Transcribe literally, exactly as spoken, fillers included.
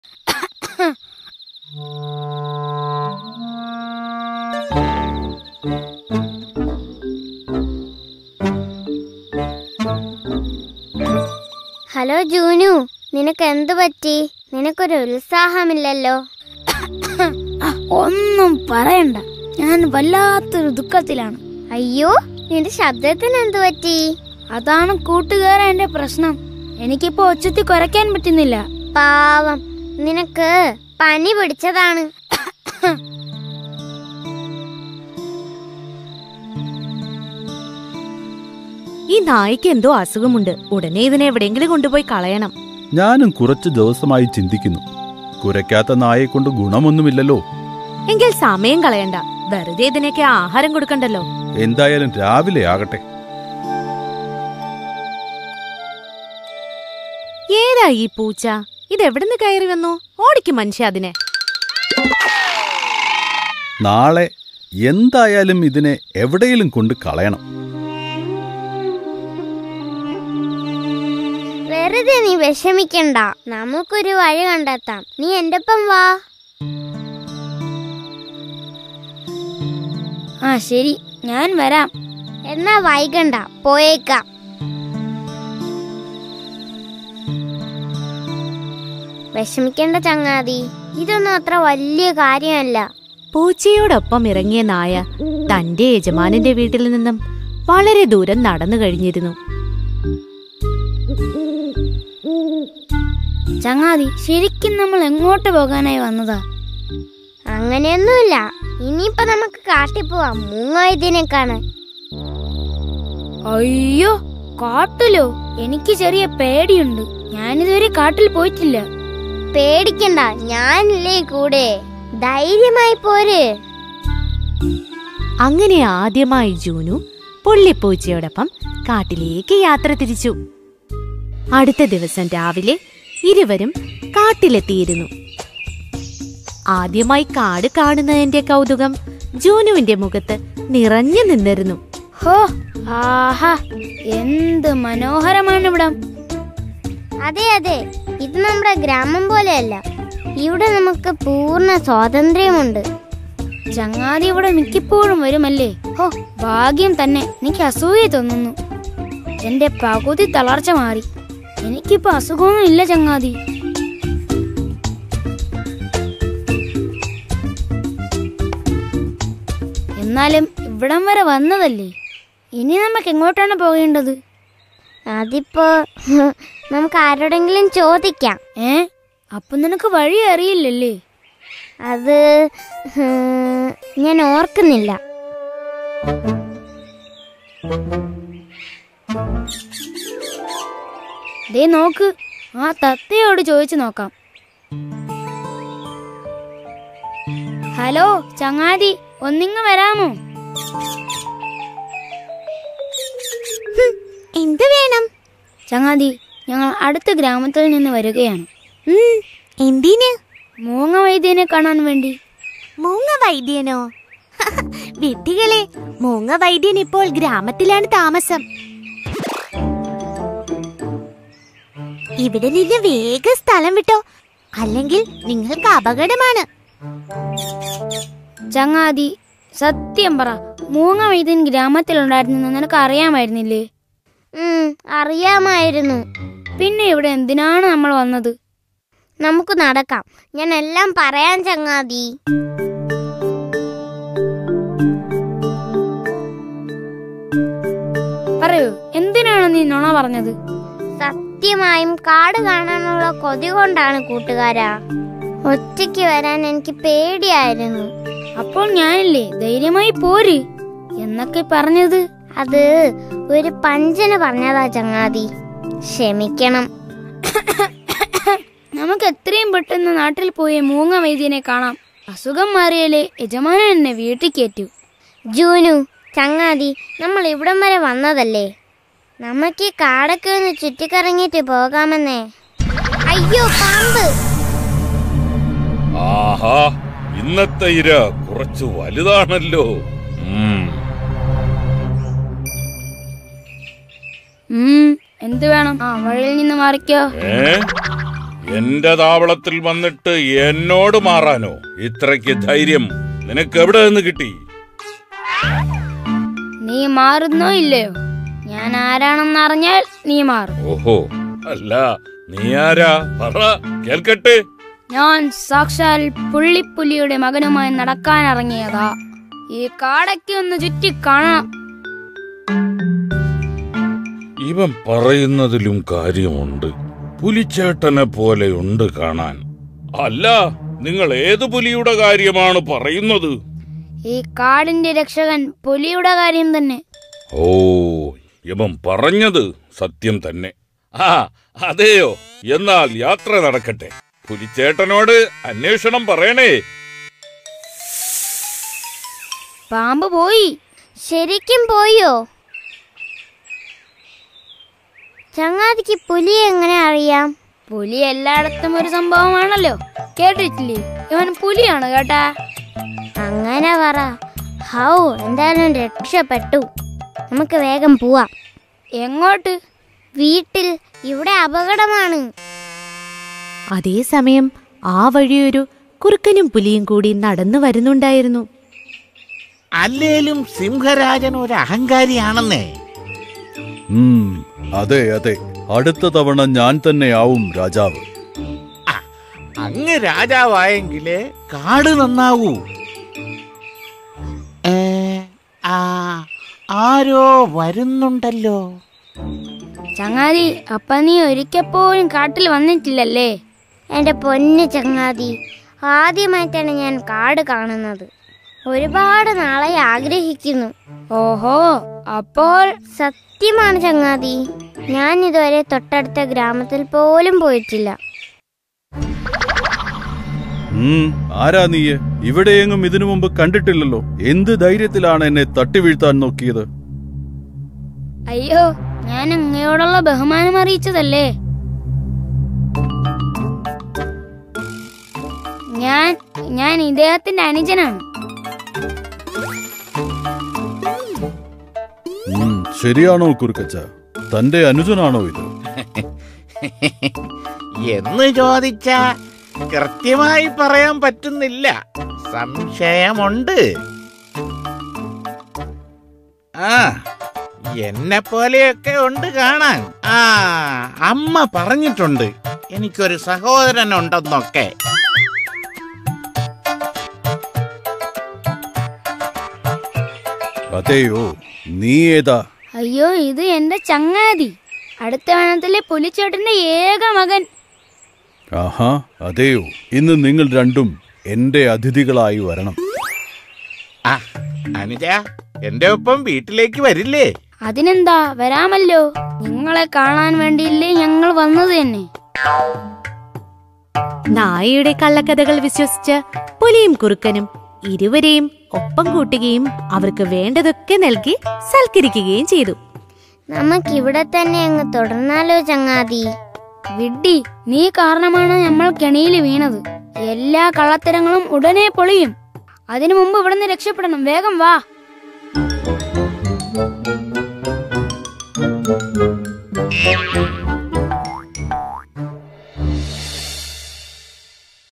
Hello Junu, നിനക്ക് എന്തു പറ്റി? നിനക്കൊരു ഉത്സാഹമില്ലല്ലോ. ഒന്നും പറയണ്ട, ഞാൻ വല്ലാത്തൊരു ദുഃഖത്തിലാണ്. അയ്യോ, നിന്റെ ശബ്ദത്തിന് എന്തു പറ്റി? അതാണ് കൂട്ടുകാരെ എന്റെ പ്രശ്നം. എനിക്കിപ്പോ ഒച്ചത്തി കുറയ്ക്കാൻ പറ്റുന്നില്ല. പാവം, നിനക്ക് പനി പിടിച്ചതാണ്. ഈ നായ്ക്ക് എന്തോ അസുഖമുണ്ട്. ഉടനെ ഇതിനെ എവിടെയെങ്കിലും കൊണ്ടുപോയി കളയണം. ഞാനും കുറച്ചു ദിവസമായി ചിന്തിക്കുന്നു. കുരയ്ക്കാത്ത നായെ കൊണ്ട് ഗുണമൊന്നുമില്ലല്ലോ. എങ്കിൽ സമയം കളയണ്ട, വെറുതെ ഇതിനൊക്കെ ആഹാരം കൊടുക്കണ്ടല്ലോ. എന്തായാലും രാവിലെ ആകട്ടെ. ഏതാ ഈ പൂച്ച? ഇതെവിടുന്ന് കയറി വന്നു? ഓടിക്കും മനുഷ്യ അതിനെ. നാളെ എന്തായാലും ഇതിനെ എവിടെയെങ്കിലും കൊണ്ട് കളയണം. വെറുതെ നീ വിഷമിക്കണ്ട, നമുക്കൊരു വഴി കണ്ടെത്താം. നീ എന്റെ ഒപ്പം വാ. ആ ശരി, ഞാൻ വരാം. എന്നാ വൈകണ്ട, പോയേക്കാം. വിഷമിക്കേണ്ട ചങ്ങാതി, ഇതൊന്നും അത്ര വലിയ കാര്യമല്ല. പൂച്ചയോടൊപ്പം ഇറങ്ങിയ നായ തന്റെ യജമാനന്റെ വീട്ടിൽ നിന്നും വളരെ ദൂരം നടന്നു കഴിഞ്ഞിരുന്നു. ചങ്ങാതി, ശരിക്കും നമ്മൾ എങ്ങോട്ട് പോകാനായി വന്നതാ? അങ്ങനെയൊന്നുമില്ല. ഇനിയിപ്പോ നമുക്ക് കാട്ടിൽ പോവാം, മൂങ്ങായതിനെ കാണാൻ. അയ്യോ, കാട്ടിലോ? എനിക്ക് ചെറിയ പേടിയുണ്ട്. ഞാനിതുവരെ കാട്ടിൽ പോയിട്ടില്ല. പേടിക്കണ്ട, ഞാനില്ലേ കൂടെ. ധൈര്യമായി പോര്. അങ്ങനെ ആദ്യമായി ജൂനു പുള്ളിപ്പൂച്ചയോടൊപ്പം കാട്ടിലേക്ക് യാത്ര തിരിച്ചു. അടുത്ത ദിവസം രാവിലെ ഇരുവരും കാട്ടിലെത്തിയിരുന്നു. ആദ്യമായി കാട് കാണുന്നതിന്റെ കൗതുകം ജൂനുവിന്റെ മുഖത്ത് നിറഞ്ഞു നിന്നിരുന്നു. ഹോ, ആഹാ, എന്ത് മനോഹരമാണ് ഇവിടം. അതെ അതെ, ഇത് നമ്മുടെ ഗ്രാമം പോലെയല്ല. ഇവിടെ നമുക്ക് പൂർണ്ണ സ്വാതന്ത്ര്യമുണ്ട്. ചങ്ങാതി ഇവിടെ മിക്കപ്പോഴും വരുമല്ലേ? ഹോ, ഭാഗ്യം തന്നെ. എനിക്ക് അസൂയ തോന്നുന്നു. എന്റെ പകുതി തളർച്ച മാറി. എനിക്കിപ്പോ അസുഖമൊന്നും ഇല്ല ചങ്ങാതി. എന്നാലും ഇവിടം വരെ വന്നതല്ലേ, ഇനി നമുക്ക് എങ്ങോട്ടാണ് പോകേണ്ടത്? അതിപ്പോ നമുക്ക് ആരോടെങ്കിലും ചോദിക്കാം. ഏ, അപ്പൊ നിനക്ക് വഴി അറിയില്ലല്ലേ? അത് ഞാൻ ഓർക്കുന്നില്ല. ദേ നോക്ക്, ആ തത്തയോട് ചോദിച്ചു നോക്കാം. ഹലോ ചങ്ങാതി, ഒന്നിങ്ങ് വരാമോ? എന്ത് വേണം? ചങ്ങാതി, ഞങ്ങൾ അടുത്ത ഗ്രാമത്തിൽ നിന്ന് വരികയാണ്. എന്തിന്? മൂങ്ങ വൈദ്യനെ കാണാൻ വേണ്ടി. മൂങ്ങ വൈദ്യനോ? വിഡ്ഢികളെ, മൂങ്ങ വൈദ്യൻ ഇപ്പോൾ ഗ്രാമത്തിലാണ് താമസം. ഇവിടെ നിന്ന് വേഗം സ്ഥലം വിട്ടോ, അല്ലെങ്കിൽ നിങ്ങൾക്ക് അപകടമാണ്. ചങ്ങാതി, സത്യം പറ, മൂങ്ങ വൈദ്യൻ ഗ്രാമത്തിലുണ്ടായിരുന്നു നിനക്ക് അറിയാമായിരുന്നില്ലേ? അറിയാമായിരുന്നു. പിന്നെ ഇവിടെ എന്തിനാണ് നമ്മൾ വന്നത്? നമുക്ക് നടക്കാം, ഞാൻ എല്ലാം പറയാൻ ചങ്ങാതി. പറയൂ, എന്തിനാണ് നീ നുണ പറഞ്ഞത്? സത്യമായും കാട് കാണാനുള്ള കൊതി കൊണ്ടാണ് കൂട്ടുകാരാ. ഒറ്റയ്ക്ക് വരാൻ എനിക്ക് പേടിയായിരുന്നു. അപ്പോൾ ഞാനില്ലേ ധൈര്യമായി പോര് എന്നൊക്കെ പറഞ്ഞത്? അത് ഒരു പഞ്ചന പറഞ്ഞതാ ചങ്ങാതി, ക്ഷമിക്കണം. നമുക്ക് എത്രയും പെട്ടെന്ന് നാട്ടിൽ പോയി മൂങ്ങ വൈദ്യനെ കാണാം. അസുഖം മാറിയാലേ യജമാനൻ എന്നെ വീട്ടിൽ കയറ്റൂ. ജൂനു, ചങ്ങാതി, നമ്മൾ ഇവിടം വരെ വന്നതല്ലേ, നമുക്ക് ഈ കാടൊക്കെ ഒന്ന് ചുറ്റിക്കറങ്ങിട്ട് പോകാമെന്നേ. അയ്യോ, പാമ്പ്! ആഹാ, ഇന്നത്തെ ഇര കുറച്ച് വലുതാണല്ലോ. എന്ത് വേണം? ആ വഴിയിൽ നിന്ന് മാറിക്കോ. എന്റെ താവളത്തിൽ വന്നിട്ട് എന്നോട് മാറാനോ? ഇത്രയ്ക്ക് ധൈര്യം നിനക്ക് എവിടെ നിന്ന് കിട്ടി? നീ മാറുന്നോ ഇല്ലയോ? ഞാൻ ആരാണെന്ന് അറിഞ്ഞാൽ നീ മാറും. ഓഹോ, അല്ല, നീ ആരാ? പറ, കേൾക്കട്ടെ. ഞാൻ സാക്ഷാൽ പുള്ളിപ്പുലിയുടെ മകനുമായി നടക്കാൻ ഇറങ്ങിയതാ. ഈ കാടയ്ക്ക് ഒന്ന് ചുറ്റി കാണാം. ഇവൻ പറയുന്നതിലും കാര്യമുണ്ട്. പുലിച്ചേട്ടനെ പോലെയുണ്ട് കാണാൻ. അല്ല, നിങ്ങൾ ഏത് പുലിയുടെ കാര്യമാണ് പറയുന്നത്? ഈ കാടിന്റെ രക്ഷകൻ പുലിയുടെ കാര്യം തന്നെ. ഓ, ഇവൻ പറഞ്ഞത് സത്യം തന്നെ. ആ, അതെയോ? എന്നാൽ യാത്ര നടക്കട്ടെ. പുലിച്ചേട്ടനോട് അന്വേഷണം പറയണേ. പാമ്പ് പോയി. ശരിക്കും പോയോ? ചങ്ങാതിക്ക് പുലി എങ്ങനെ അറിയാം? പുലി എല്ലായിടത്തും ഒരു സംഭവമാണല്ലോ, കേട്ടിട്ടില്ലേ? ഇവൻ പുലിയാണ് കേട്ടാ. അങ്ങനെ പറ. ഹൗ, എന്തായാലും രക്ഷപ്പെട്ടു. നമുക്ക് വേഗം പോവാം. എങ്ങോട്ട്? വീട്ടിൽ. ഇവിടെ അപകടമാണ്. അതേസമയം ആ വഴിയൊരു കുറുക്കനും പുലിയും കൂടി നടന്നു വരുന്നുണ്ടായിരുന്നു. അല്ലേലും സിംഹരാജൻ ഒരു അഹങ്കാരിയാണെന്നേ. ഉം, അതെ അതെ, അടുത്ത തവണ ഞാൻ തന്നെയാവും രാജാവ്. അങ്ങ് രാജാവായെങ്കിലേ കാട് നന്നാവൂ. ഏ, ആ, ആരോ വരുന്നുണ്ടല്ലോ. ചങ്ങാതി, അപ്പ നീ ഒരിക്കപ്പോഴും കാട്ടിൽ വന്നിട്ടില്ലല്ലേ? എൻ്റെ പൊന്നു ചങ്ങാതി, ആദ്യമായിട്ടാണ് ഞാൻ കാട് കാണുന്നത്. ഒരുപാട് നാളായി ആഗ്രഹിക്കുന്നു. ഓഹോ, അപ്പോൾ സത്യമാണ് ചങ്ങാതി, ഞാൻ ഇതുവരെ തൊട്ടടുത്ത ഗ്രാമത്തിൽ പോലും പോയിട്ടില്ല. ഉം, ആരാ നീയെ? ഇവിടെയെങ്ങും ഇതിനു മുമ്പ് കണ്ടിട്ടില്ലല്ലോ. എന്ത് ധൈര്യത്തിലാണ് എന്നെ തട്ടി വീഴ്ത്താൻ നോക്കിയത്? അയ്യോ, ഞാൻ അങ്ങയോടുള്ള ബഹുമാനം അറിയിച്ചതല്ലേ. ഞാൻ ഞാൻ ഇദ്ദേഹത്തിന്റെ അനുജനാണ്. ഉം, ശരിയാണോ കുറുക്കച്ച? തന്റെ അനുജനാണോ ഇത്? എന്ന് ചോദിച്ച കൃത്യമായി പറയാൻ പറ്റുന്നില്ല. സംശയമുണ്ട്. ആ, എന്നെ പോലെയൊക്കെ ഉണ്ട് കാണാൻ. ആ, അമ്മ പറഞ്ഞിട്ടുണ്ട് എനിക്കൊരു സഹോദരനുണ്ടെന്നൊക്കെ. അതെയോ? നീ ഏതാ? അയ്യോ, ഇത് എന്റെ ചങ്ങാതി, അടുത്ത വനത്തിലെ പുലിച്ചേട്ടന്റെ ഏക മകൻ. ആഹാ, അതെയോ? ഇന്ന് നിങ്ങൾ രണ്ടും എന്റെ അതിഥികളായി വരണം. ആ, അനുജ, എന്റെ ഒപ്പം വീട്ടിലേക്ക് വരില്ലേ? അതിനെന്താ, വരാമല്ലോ. നിങ്ങളെ കാണാൻ വേണ്ടിയില്ലേ ഞങ്ങൾ വന്നത് തന്നെ. നായയുടെ കള്ളക്കഥകൾ വിശ്വസിച്ച് പുലിയും കുറുക്കനും ഇരുവരെയും ഒപ്പം കൂട്ടുകയും അവർക്ക് വേണ്ടതൊക്കെ നൽകി സൽക്കരിക്കുകയും ചെയ്തു. നമുക്കിവിടെ തന്നെ അങ്ങ് തുടർന്നാലോ ചങ്ങാതി? വിഡ്ഢി, നീ കാരണമാണ് നമ്മൾ കെണിയിൽ വീണത്. എല്ലാ കള്ളത്തരങ്ങളും ഉടനെ പൊളിയും. അതിനു മുമ്പ് ഇവിടുന്ന് രക്ഷപ്പെടണം. വേഗം വാ.